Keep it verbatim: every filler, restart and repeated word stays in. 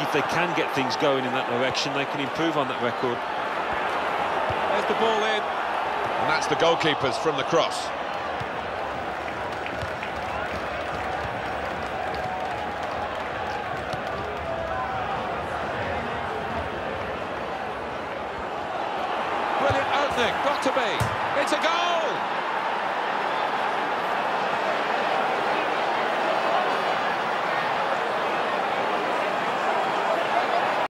if they can get things going in that direction, they can improve on that record. There's the ball in. And that's the goalkeepers from the cross. Brilliant opening, got to be. It's a goal!